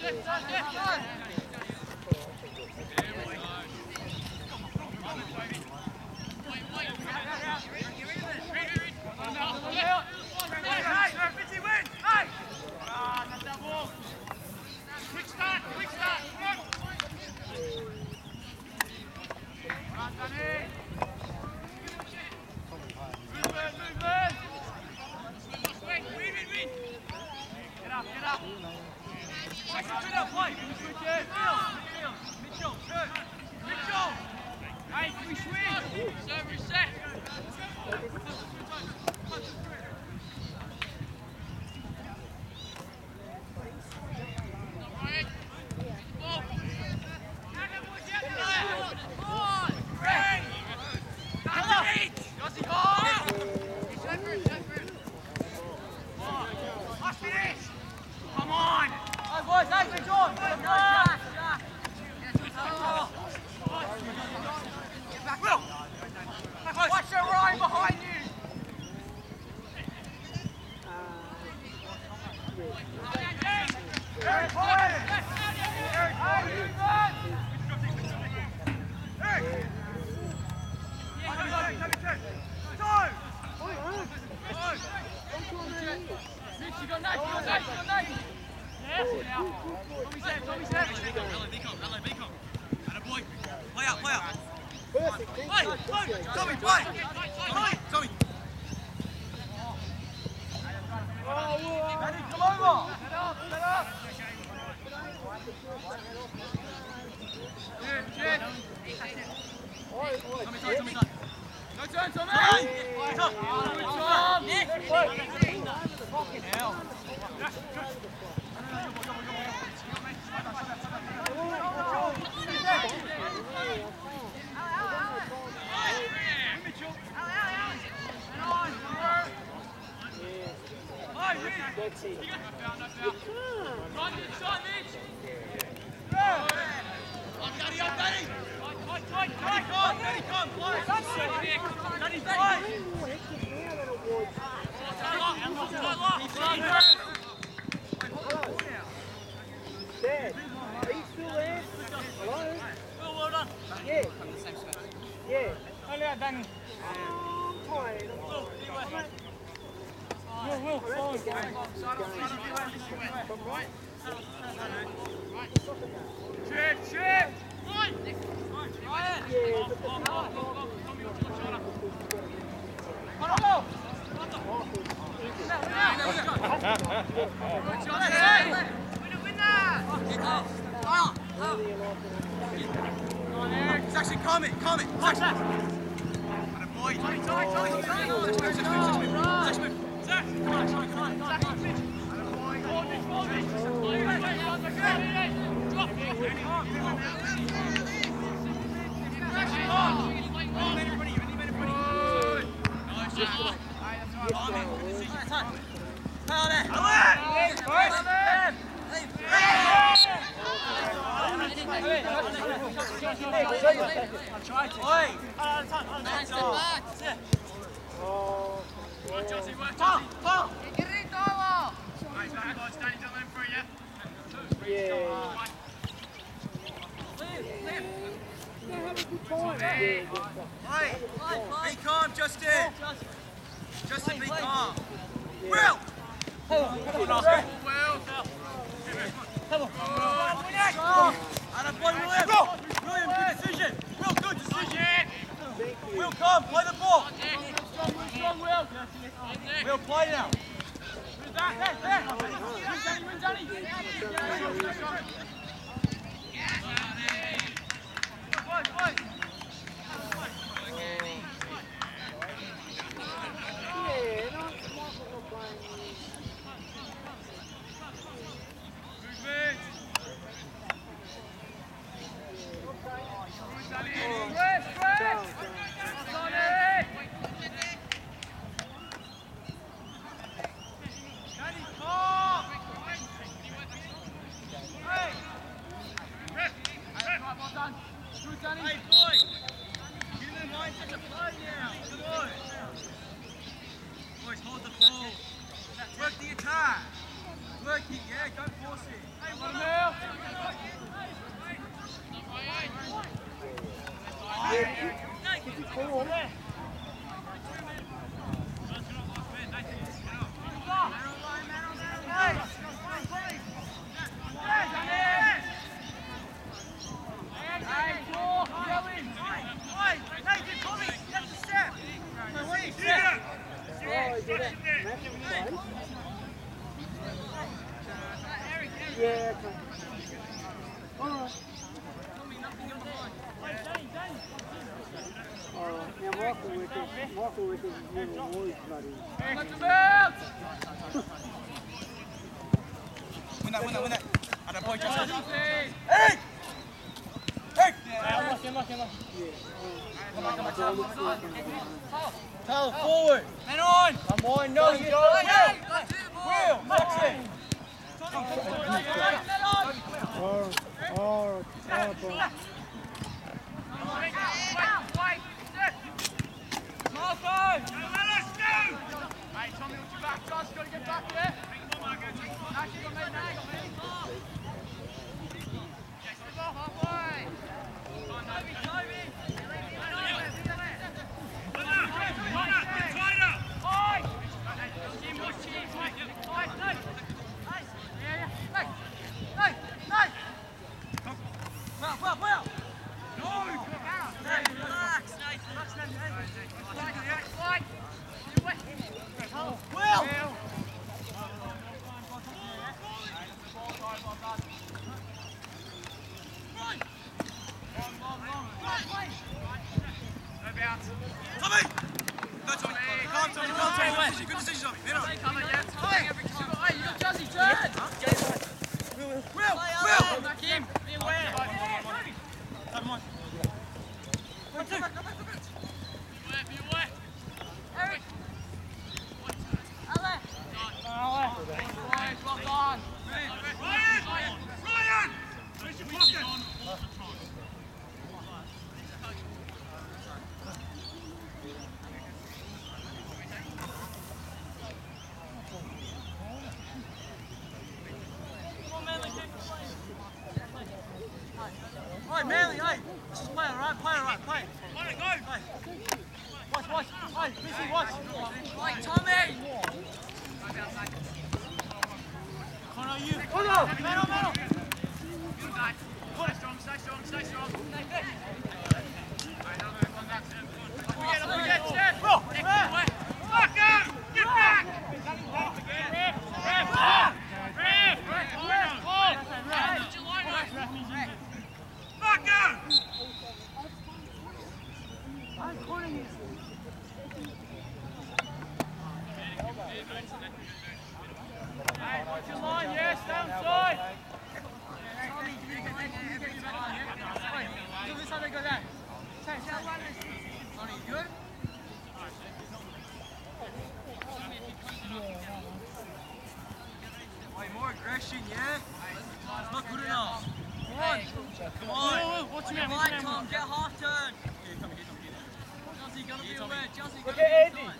Hey, boy! Yeah, okay. Alright. Alright, now Michael Wickers is never always bloody. Win that. And a boy just Hey! Hey! Tell forward. Men on! Come on, no, you don't. Will, Maxi! Hey, Tommy, what's your back? Josh, got to get back there. Actually, got made now. Halfway. Tommy! Go, Tommy! Come on, Tommy! Good decision, Tommy! Get on! Hey, you got Jazzy, turn! Will! Back in, be aware. Come on. Be aware. Eric. Ale. Rock on. Ryan! Where's your pocket? Hey, Manly, hey. Just play alright, play. Let it go! Watch. Hey, Missy, watch. Hey, Tommy. Connor, you! Middle. Stay strong. We get set. Fuck him! Get back! Hey, watch your line, yes, downside. Do this how they go down. Sonny, you good? Wait, more aggression, yeah? It's not good enough. Come on! What's your name? Right, Tom, get half turn! Here, come here. Jazzy, gotta be aware. Jazzy, Look at Andy.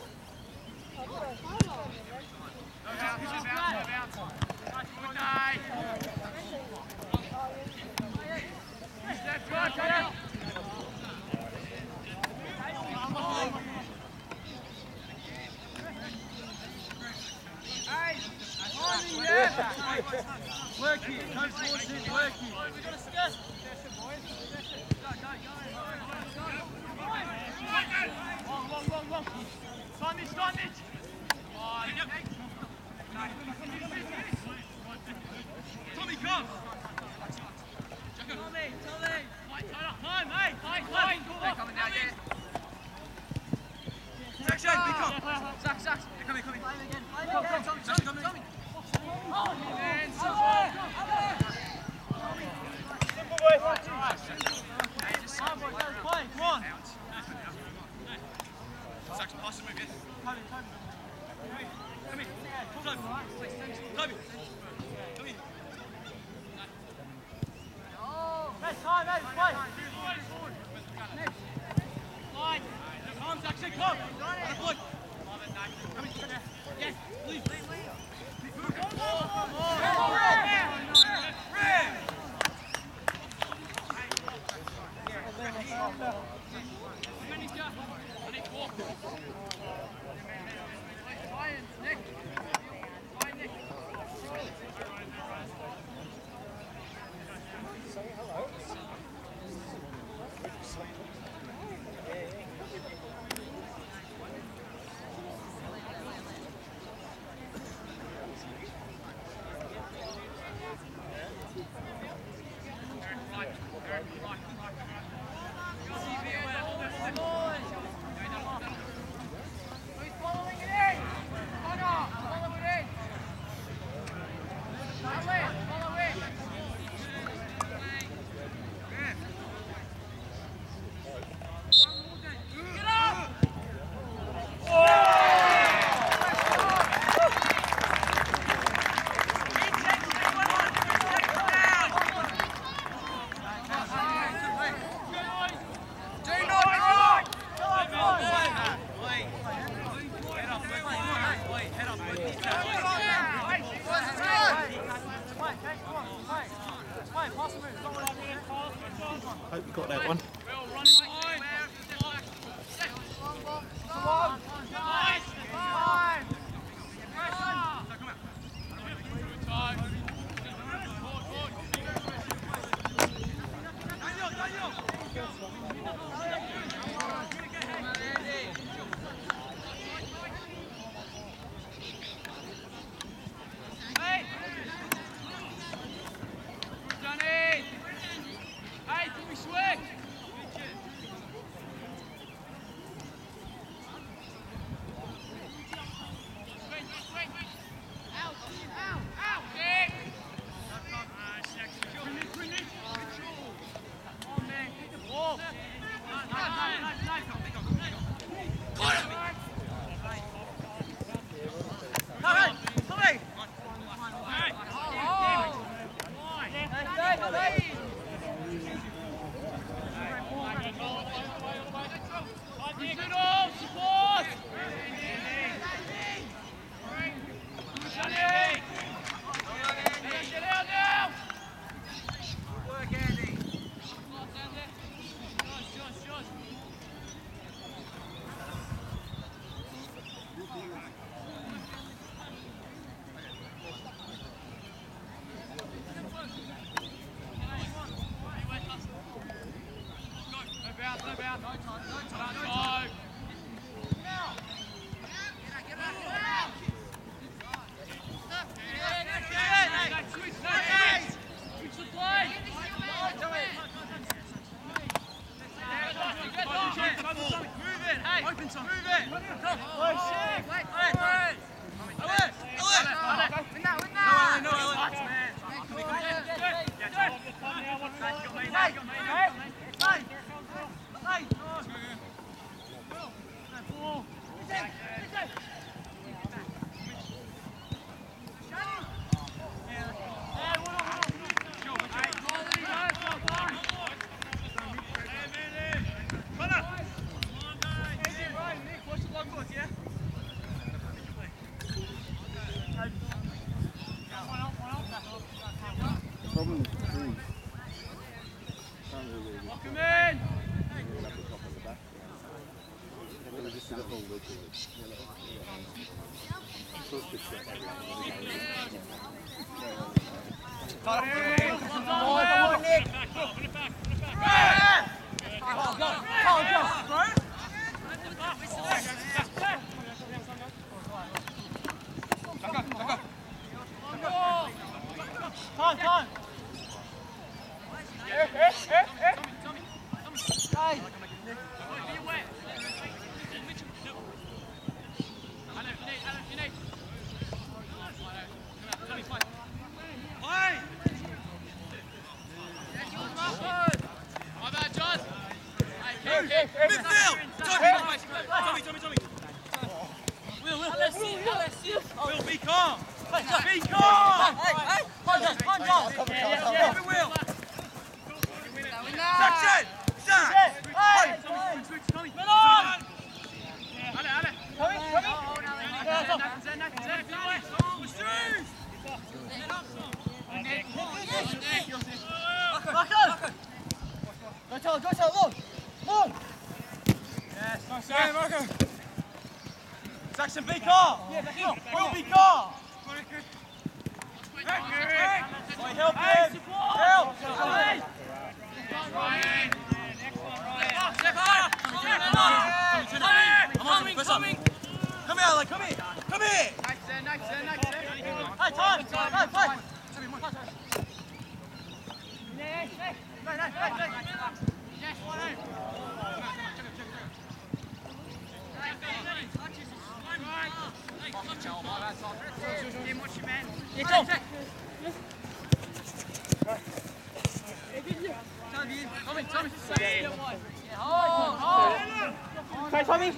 Work it, no forces, work it. We got to step. Long. Sondage. Tommy, come! Tommy. Time, hey. They're coming down, yeah. Zach, pick up! Zach. They're coming. Come. Zach, come in. Come on. Zach, pass the move, yes? Toby. Come here. Toby. Come here. Next time, mate. Play. Line. Come, Zach, come! Come in. Yes, please. Hope you got that one. Saxon, be calm! Will be calm! Help him! Help! Coming! Come here, like, come here! Come here! Nice. Hey, time! Play! Okay, Tommy.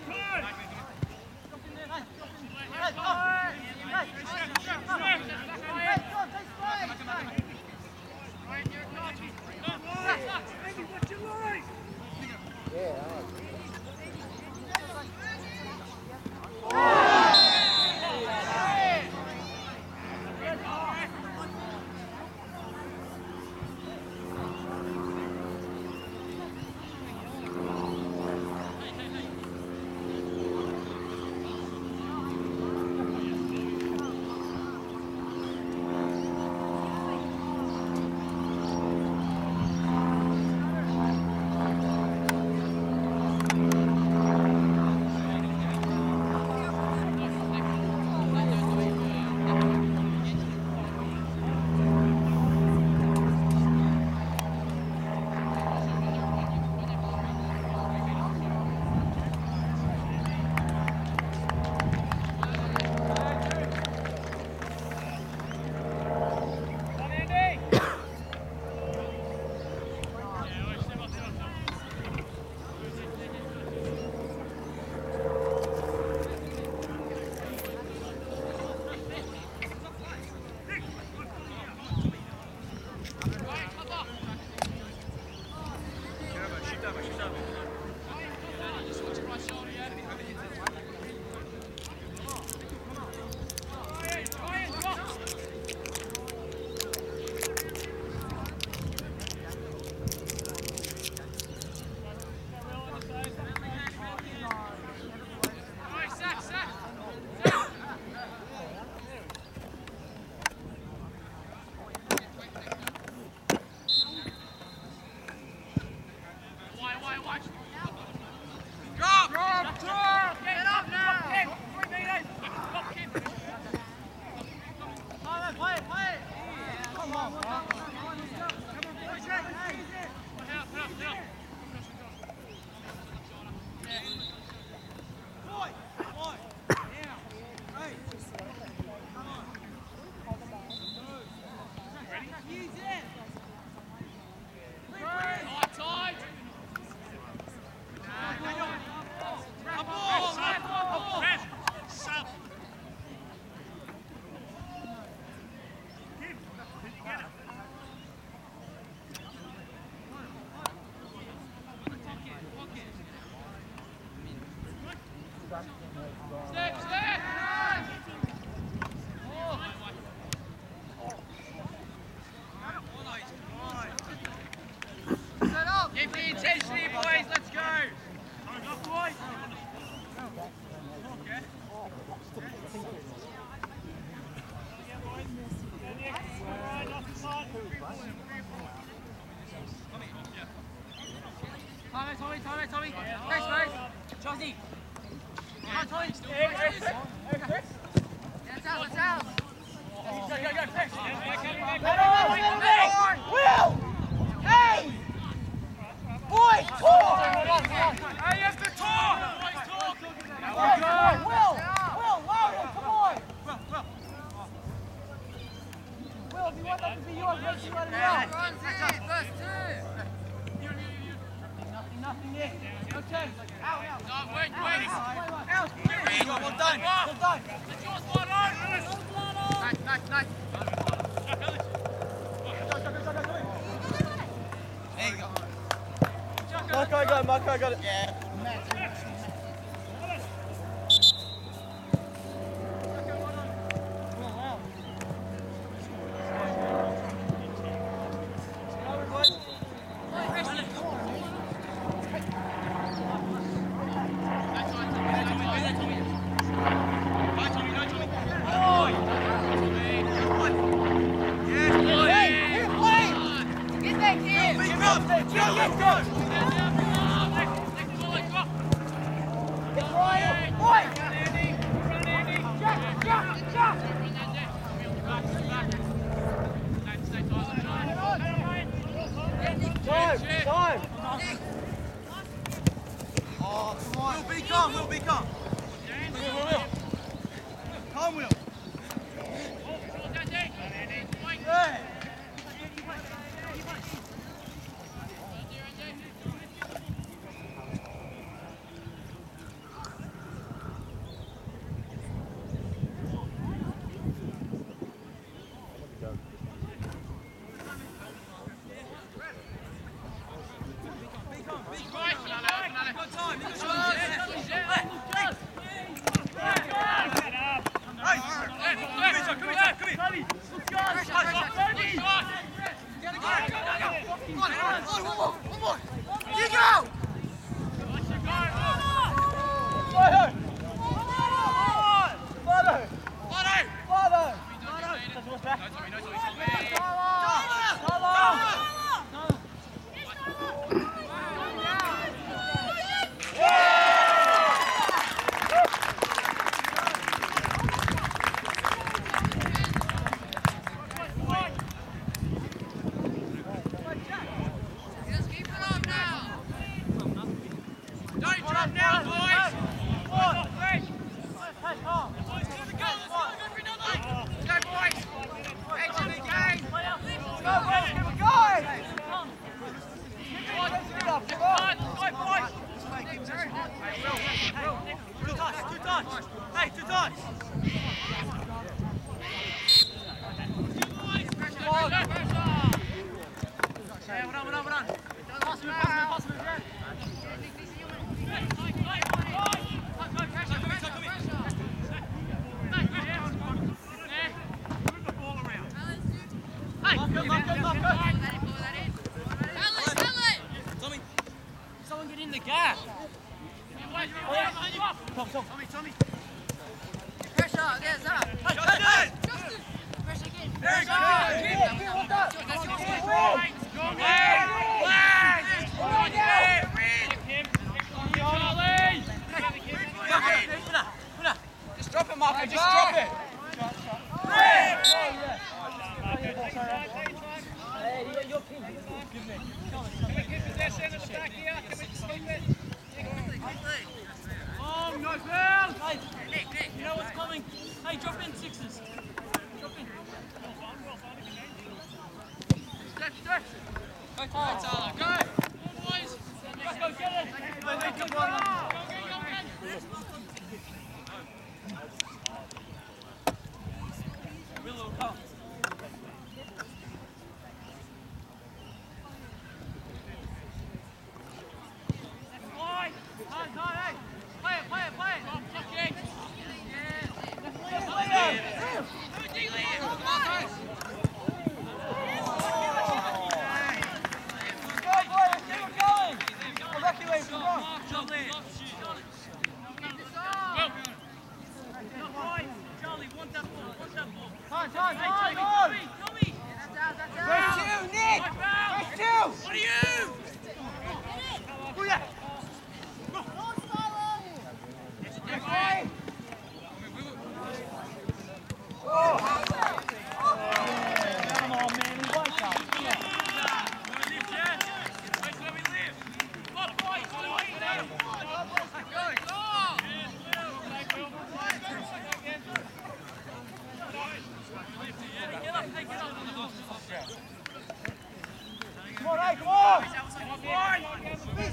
Tommy. Thanks, mate. Chelsea. Come on, Tommy. Let's out. Go, Chris. Will! Hey! Boys, talk! Hey, you have to talk! Will, louder, come on! Will, if you want that to be yours, make sure you let it out. First two. Nothing yet. Okay. Out. Wait. Out. Well done. It's yours, Lotto. Nice. There you go. Marco, I got it. Yeah. Time! Oh, come on. Will be calm. Will. Calm, Will. Hey. Someone get in the gap. Tommy. Pressure, there's up. Justin! Pressure again. Very good. Just drop it, Marco, just drop it. Possession at the back here. Can we just keep it? Oh, no foul! Nick. You know what's coming? Hey, drop in sixes. Drop in. Stretch. Go, Tyler. Go. Boys. Let's go get it. Willow, come. Time.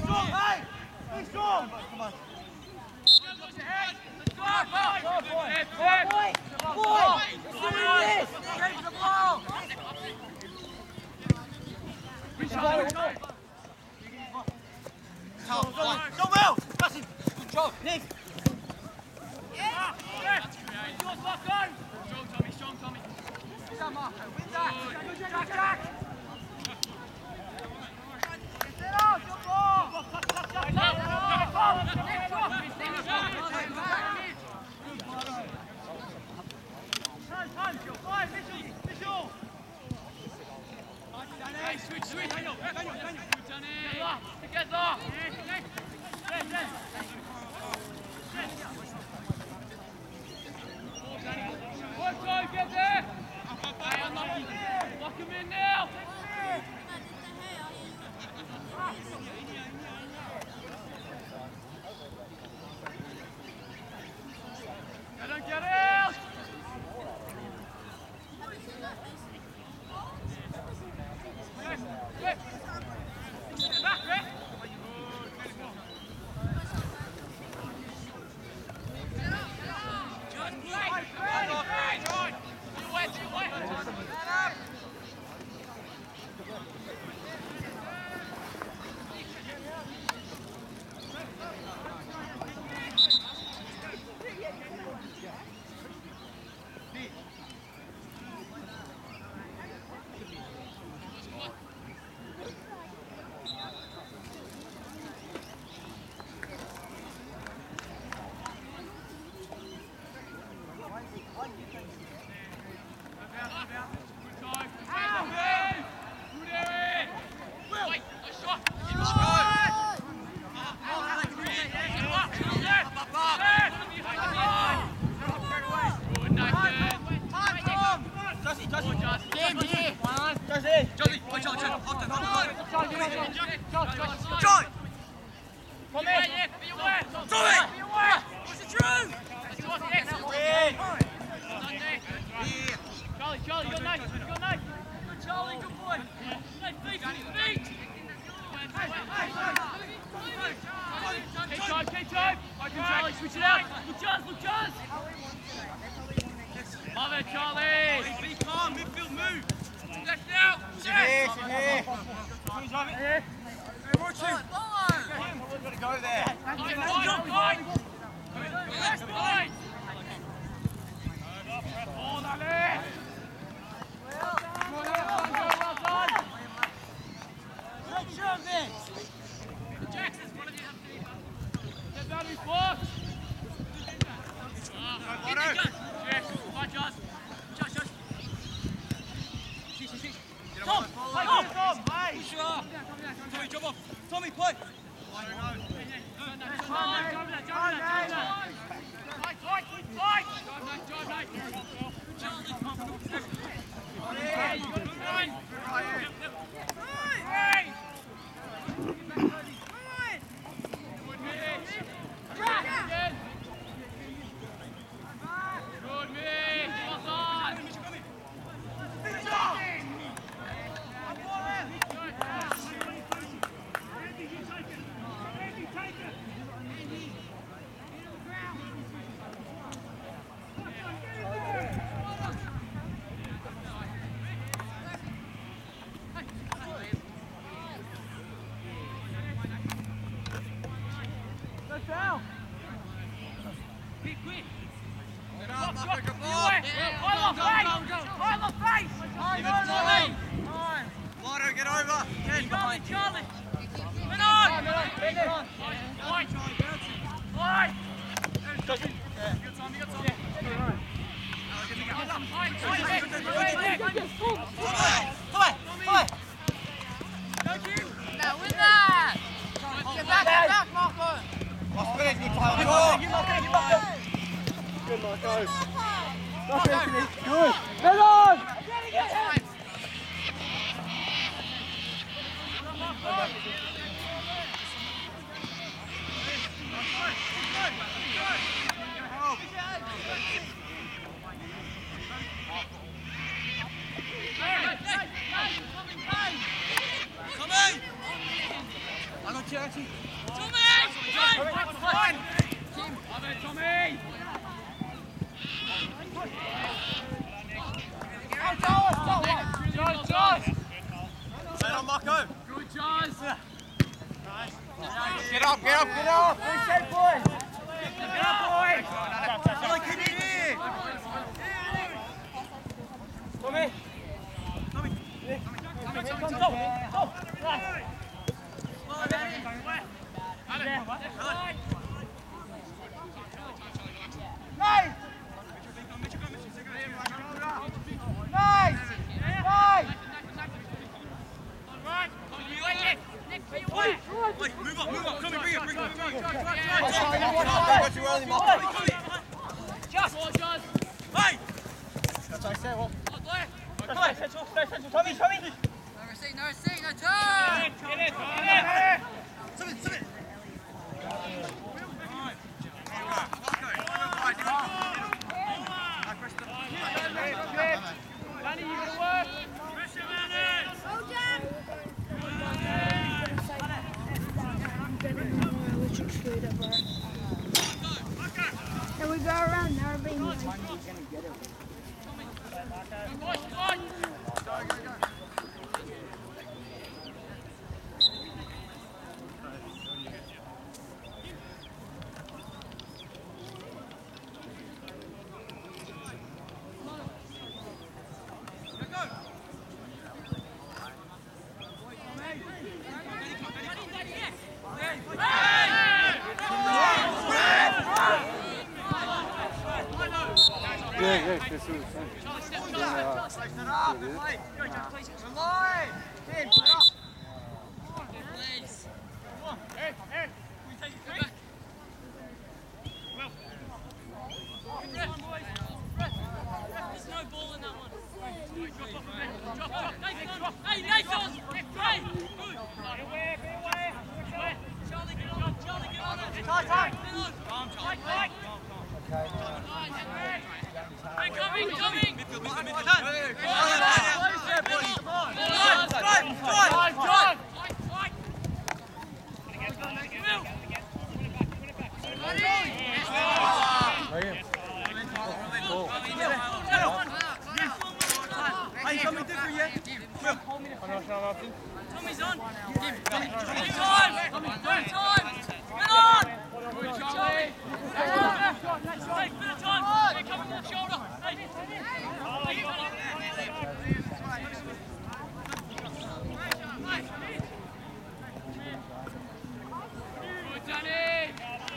Check. Get up! Reset, boys. Get up, boys. Tommy. Nice! Move up, come and bring it, bring it. Hey! That's what I said, well. Tommy! No receipt, no turn! Danny, you gotta work. And we go around now being like Yeah, this is Tommy's on! Time! Get on! Charlie! Hey, bit of time! Hey, coming off shoulder! Good, Danny!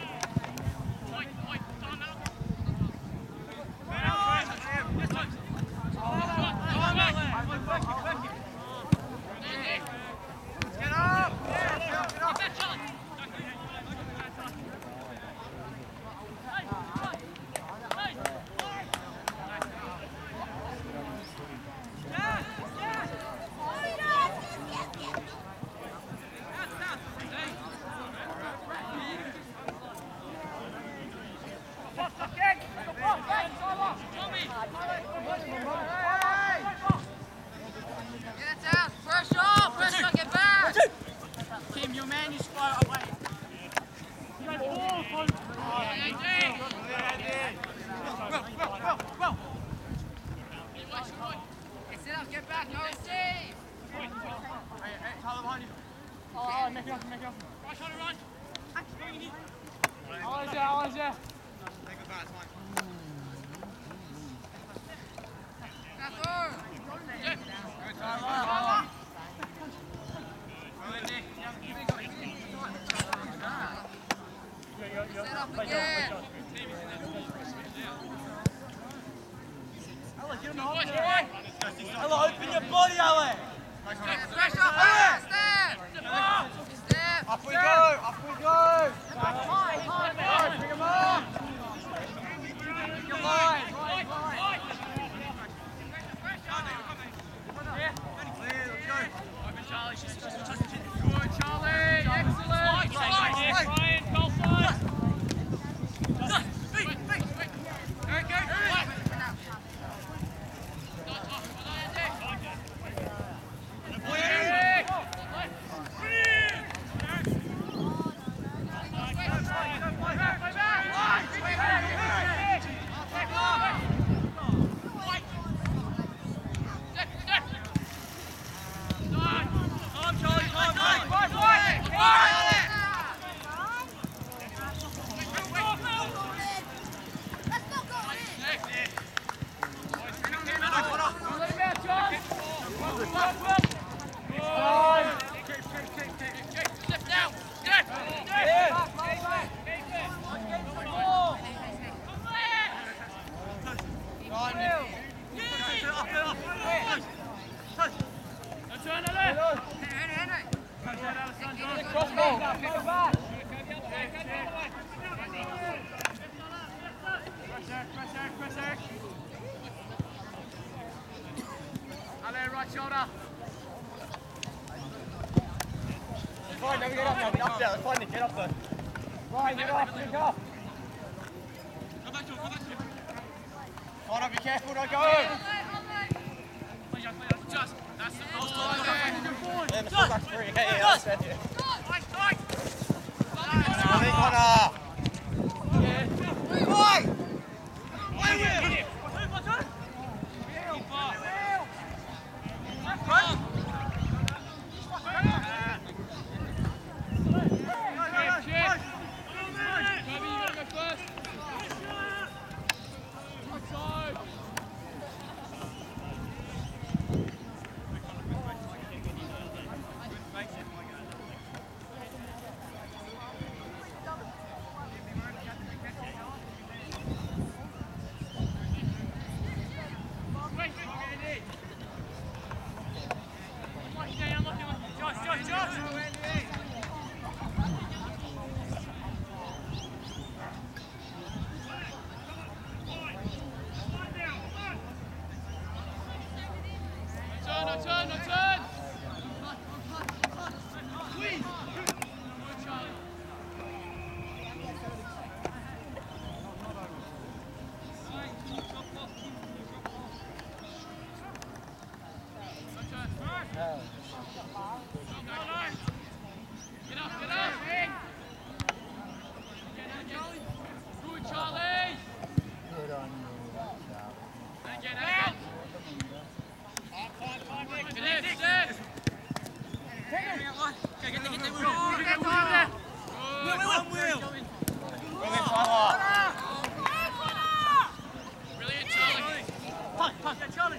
Ella, open your body, Ella! Off we go! Bring him on! Your line! Good, Charlie! Excellent! Ryan, goal side! Cross ball. Ale, right shoulder. Fine, never get up now. Get up there. Find it. Get up there. Right, get up. Pick up. Go back to him, go back to him. Hold up. Be careful. Don't go. Just, that's the first Then the fullback's free. Yeah, that's it. Hey, Connor. Turn! Get up! Good, Charlie! Good on you. Again, out! Left! Okay, get the wheel! Wheel! Brilliant, Charlie! Punt, Charlie!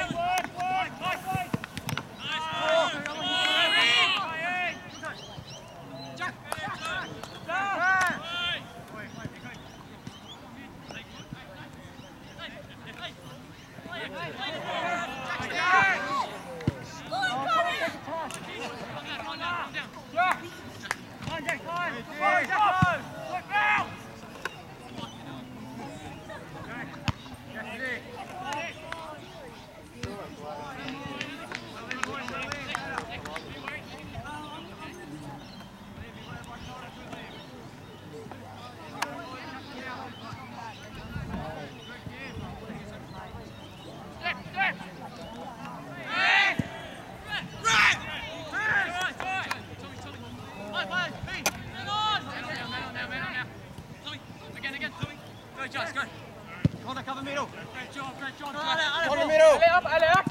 Connor, cover middle. Great job. Connor, middle. Ale up.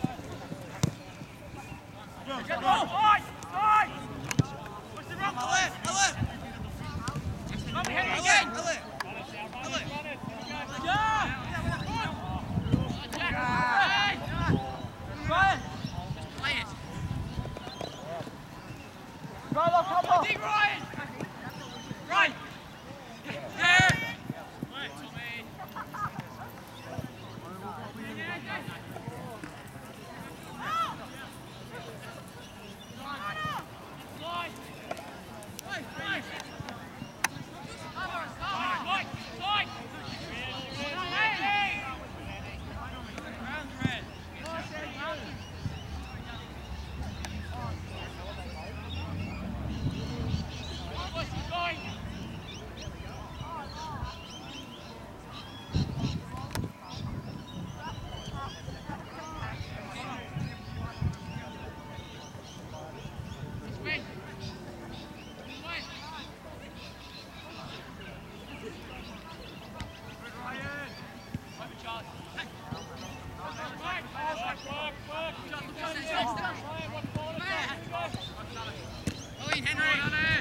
Get ball! What's the wrong? Come here again! Play it! Come Ryan! Right! There! Right, Tommy! Henry!